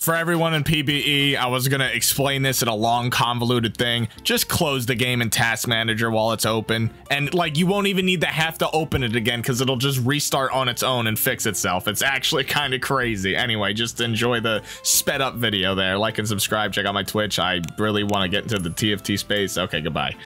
For everyone in PBE, I was gonna explain this in a long, convoluted thing. Just close the game in Task Manager while it's open. And like, you won't even need to have to open it again because it'll just restart on its own and fix itself. It's actually kind of crazy. Anyway, just enjoy the sped up video there. Like and subscribe, check out my Twitch. I really want to get into the TFT space. Okay, goodbye.